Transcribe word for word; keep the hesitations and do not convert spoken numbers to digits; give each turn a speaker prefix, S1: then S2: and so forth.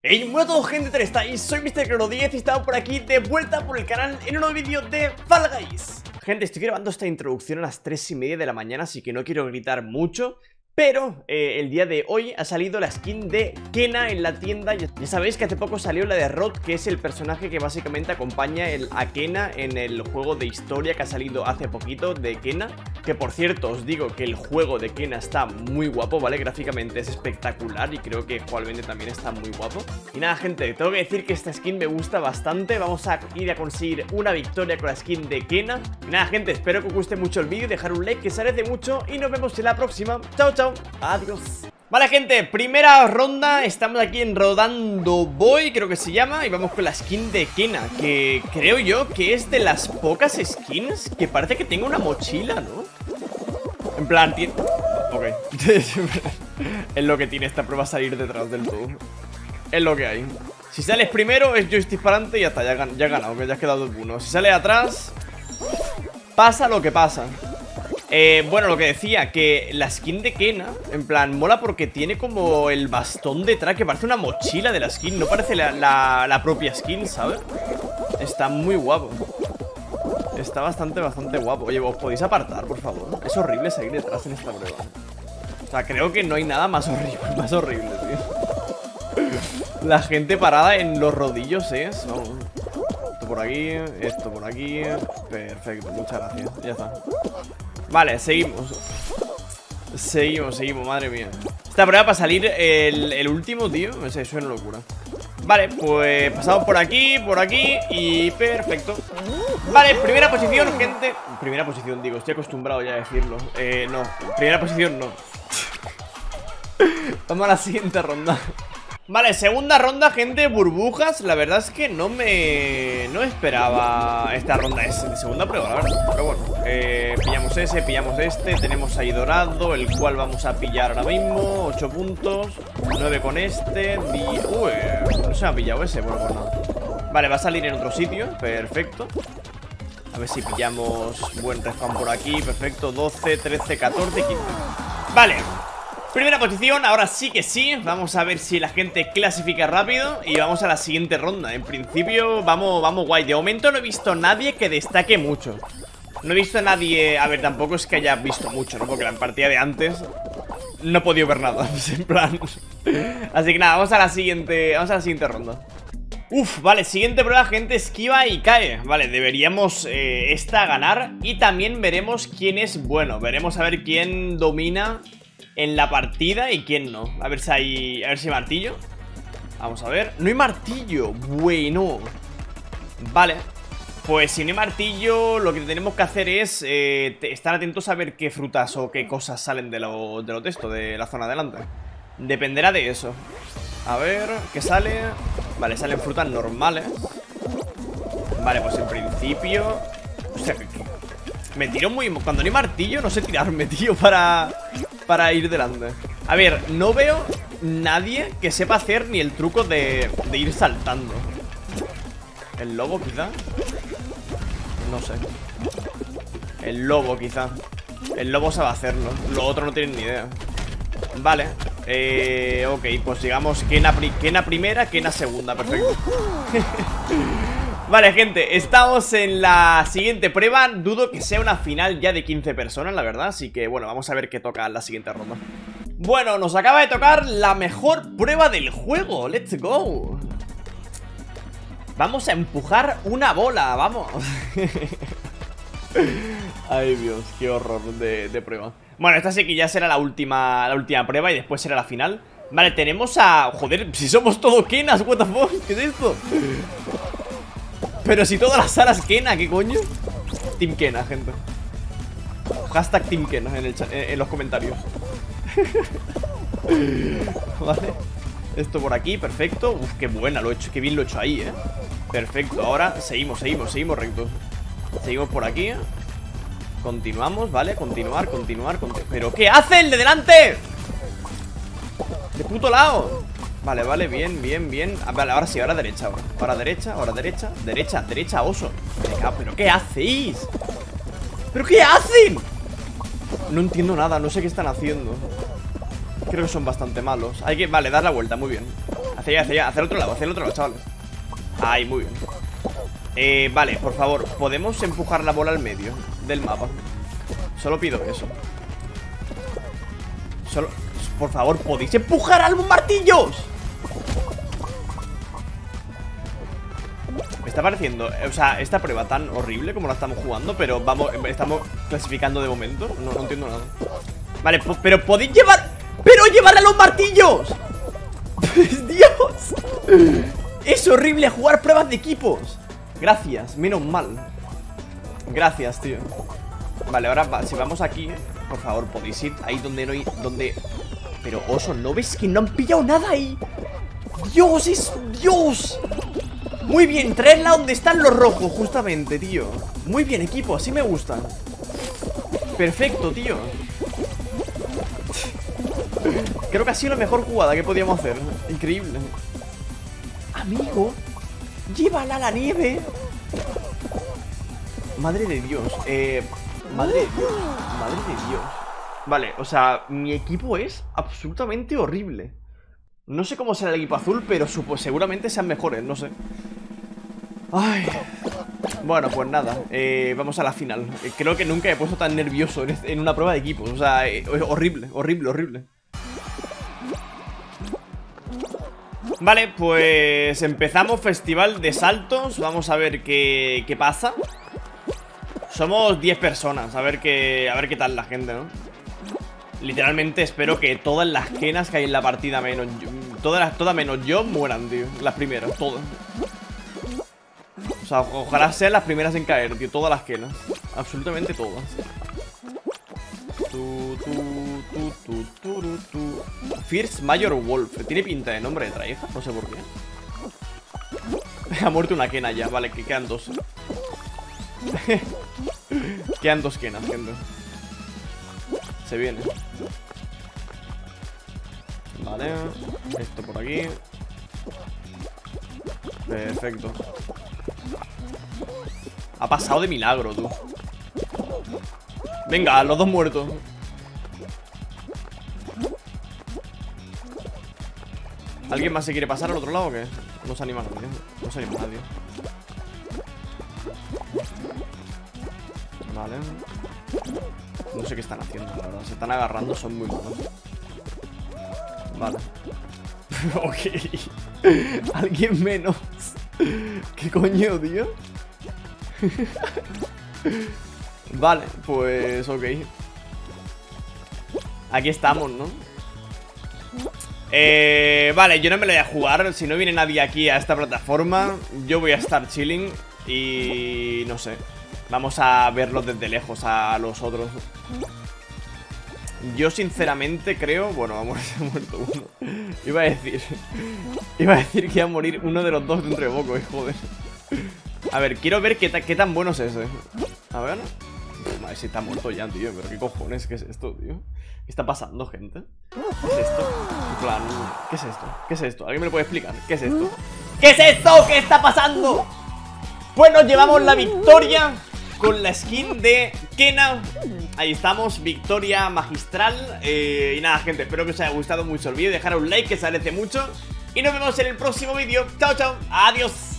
S1: Hey, hola a todos, gente, ¿cómo estáis? Soy mister Crono diez y estamos por aquí de vuelta por el canal en un nuevo vídeo de Fall Guys. Gente, estoy grabando esta introducción a las tres y media de la mañana, así que no quiero gritar mucho. Pero eh, el día de hoy ha salido la skin de Kena en la tienda. Ya sabéis que hace poco salió la de Rod, que es el personaje que básicamente acompaña el, a Kena en el juego de historia que ha salido hace poquito de Kena. Que por cierto, os digo que el juego de Kena está muy guapo, ¿vale? Gráficamente es espectacular y creo que jugablemente también está muy guapo. Y nada, gente, tengo que decir que esta skin me gusta bastante. Vamos a ir a conseguir una victoria con la skin de Kena. Y nada, gente, espero que os guste mucho el vídeo, dejar un like que se agradece mucho y nos vemos en la próxima. Chao, chao. Adiós. Vale, gente, primera ronda. Estamos aquí en Rodando Boy, creo que se llama. Y vamos con la skin de Kena, que creo yo que es de las pocas skins que parece que tenga una mochila, ¿no? En plan, tiene... Ok. Es lo que tiene esta prueba, salir detrás del todo. Es lo que hay. Si sales primero es joystick para adelante y ya está, ya, gan ya has ganado, que ya has quedado uno. Si sales atrás, pasa lo que pasa. Eh, bueno, lo que decía, que la skin de Kena, en plan, mola porque tiene como el bastón detrás, que parece una mochila de la skin, no parece la, la, la propia skin, ¿sabes? Está muy guapo. Está bastante, bastante guapo. Oye, ¿os podéis apartar, por favor? Es horrible seguir detrás en esta prueba. O sea, creo que no hay nada más horrible, más horrible, tío. La gente parada en los rodillos es... Vamos. Esto por aquí, esto por aquí. Perfecto, muchas gracias, ya está. Vale, seguimos. Seguimos, seguimos, madre mía. Esta prueba para salir el, el último, tío. Eso es una locura. Vale, pues pasamos por aquí, por aquí y perfecto. Vale, primera posición, gente. Primera posición, digo, estoy acostumbrado ya a decirlo. Eh, no, primera posición no. Vamos a la siguiente ronda. Vale, segunda ronda, gente, burbujas. La verdad es que no me... No esperaba esta ronda es de segunda prueba, la verdad. Pero bueno, eh, pillamos ese, pillamos este. Tenemos ahí dorado, el cual vamos a pillar ahora mismo. ocho puntos, nueve con este. Uy, no se me ha pillado ese, bueno, pues nada. Vale, va a salir en otro sitio, perfecto. A ver si pillamos buen respawn por aquí, perfecto. doce, trece, catorce, quince. Vale, primera posición, ahora sí que sí. Vamos a ver si la gente clasifica rápido y vamos a la siguiente ronda. En principio vamos, vamos guay. De momento no he visto a nadie que destaque mucho. No he visto a nadie... A ver, tampoco es que haya visto mucho, ¿no? Porque la partida de antes no he podido ver nada, en plan. Así que nada, vamos a la siguiente. Vamos a la siguiente ronda. Uf, vale, siguiente prueba, gente, esquiva y cae. Vale, deberíamos eh, esta ganar. Y también veremos quién es bueno. Veremos a ver quién domina en la partida y quién no. A ver si hay... A ver si hay martillo. Vamos a ver. No hay martillo. Bueno. Vale. Pues si no hay martillo, lo que tenemos que hacer es eh, estar atentos a ver qué frutas o qué cosas salen de lo, de lo texto, de la zona adelante. Dependerá de eso. A ver, ¿qué sale? Vale, salen frutas normales. Vale, pues en principio... O sea, me tiro muy... Cuando no hay martillo, no sé tirarme, tío, para... Para ir delante. A ver, no veo nadie que sepa hacer ni el truco de, de ir saltando. ¿El lobo quizá? No sé. El lobo quizá. El lobo sabe hacerlo. Lo otro no tienen ni idea. Vale, eh, ok, pues digamos Kena, pri Kena primera, Kena segunda, perfecto. Vale, gente, estamos en la siguiente prueba. Dudo que sea una final ya de quince personas, la verdad. Así que, bueno, vamos a ver qué toca en la siguiente ronda. Bueno, nos acaba de tocar la mejor prueba del juego. Let's go. Vamos a empujar una bola, vamos. Ay, Dios, qué horror de, de prueba. Bueno, esta sí que ya será la última, la última prueba y después será la final. Vale, tenemos a... Joder, si somos todos Kenas, what the fuck, ¿qué es esto? Pero si todas las salas Kena, ¿qué coño? Team Kena, gente. Hashtag Team Kena en, el chat, en los comentarios. Vale. Esto por aquí, perfecto. Uf, qué buena lo he hecho, qué bien lo he hecho ahí, eh. Perfecto, ahora seguimos, seguimos, seguimos rectos. Seguimos por aquí. Continuamos, vale, continuar, continuar, continuar. ¿Pero qué hace el de delante? De puto lado. Vale, vale, bien, bien, bien. Vale, ahora sí, ahora derecha, ahora. Ahora derecha, ahora derecha, derecha, derecha, oso. Venga, ¿pero qué hacéis? ¿Pero qué hacen? No entiendo nada, no sé qué están haciendo. Creo que son bastante malos. Hay que, vale, dar la vuelta, muy bien. Hacia allá, hacia allá, hacia el otro lado, hacia el otro lado, chavales. Ahí, muy bien. Eh, vale, por favor, ¿podemos empujar la bola al medio del mapa? Solo pido eso. Solo, por favor, ¿podéis empujar a los martillos? Me está pareciendo, o sea, esta prueba tan horrible como la estamos jugando, pero vamos, estamos clasificando de momento. No, no entiendo nada. Vale, pero podéis llevar... ¡Pero llevar a los martillos! ¡Dios! Es horrible jugar pruebas de equipos. Gracias, menos mal. Gracias, tío. Vale, ahora va, si vamos aquí, por favor, podéis ir ahí donde no hay... Donde... Pero, oso, ¿no ves que no han pillado nada ahí? ¡Dios, es... Dios! Muy bien, traedla donde están los rojos, justamente, tío. Muy bien, equipo, así me gusta. Perfecto, tío. Creo que ha sido la mejor jugada que podíamos hacer. Increíble. Amigo, llévala a la nieve. Madre de Dios. Eh, madre de Dios. Madre de Dios. Vale, o sea, mi equipo es absolutamente horrible. No sé cómo será el equipo azul, pero supo, seguramente sean mejores, no sé. Ay. Bueno, pues nada, eh, vamos a la final. eh, Creo que nunca he puesto tan nervioso en, este, en una prueba de equipos. O sea, eh, horrible, horrible, horrible. Vale, pues empezamos festival de saltos. Vamos a ver qué, qué pasa. Somos diez personas, a ver qué, a ver qué tal la gente, ¿no? Literalmente espero que todas las genas que hay en la partida, menos yo, todas, las, todas menos yo, mueran, tío. Las primeras, todas. O sea, ojalá sean las primeras en caer, tío. Todas las genas, absolutamente todas. Tu, tu, tu, tu, tu, tu, tu. Fierce Major Wolf. Tiene pinta de nombre de traija, no sé por qué. Ha muerto una quena ya, vale, que quedan dos. Quedan dos quenas, gente. Se viene. Vale, esto por aquí. Perfecto. Ha pasado de milagro, tú. Venga, los dos muertos. ¿Alguien más se quiere pasar al otro lado o qué? No se anima nadie. No se anima nadie. Vale. No sé qué están haciendo, la verdad. Se están agarrando, son muy malos. Vale. Ok. Alguien menos. ¿Qué coño, tío? Vale, pues ok. Aquí estamos, ¿no? Eh, vale, yo no me lo voy a jugar. Si no viene nadie aquí a esta plataforma, yo voy a estar chilling. Y no sé, vamos a verlos desde lejos a los otros. Yo sinceramente creo... Bueno, ha muerto, ha muerto uno. Iba a decir... Iba a decir que iba a morir uno de los dos dentro de poco, eh, joder. A ver, quiero ver qué, ta qué tan bueno es ese. A ver... Madre, si está muerto ya, tío. Pero qué cojones, ¿qué es esto, tío? ¿Qué está pasando, gente? ¿Qué es esto? En plan, ¿qué es esto? ¿Qué es esto? ¿Alguien me lo puede explicar? ¿Qué es esto? ¿Qué es esto? ¿Qué está pasando? Bueno, llevamos la victoria con la skin de Kena. Ahí estamos, victoria magistral. eh, Y nada, gente, espero que os haya gustado mucho el vídeo. Dejar un like, que se agradece mucho. Y nos vemos en el próximo vídeo. Chao, chao, adiós.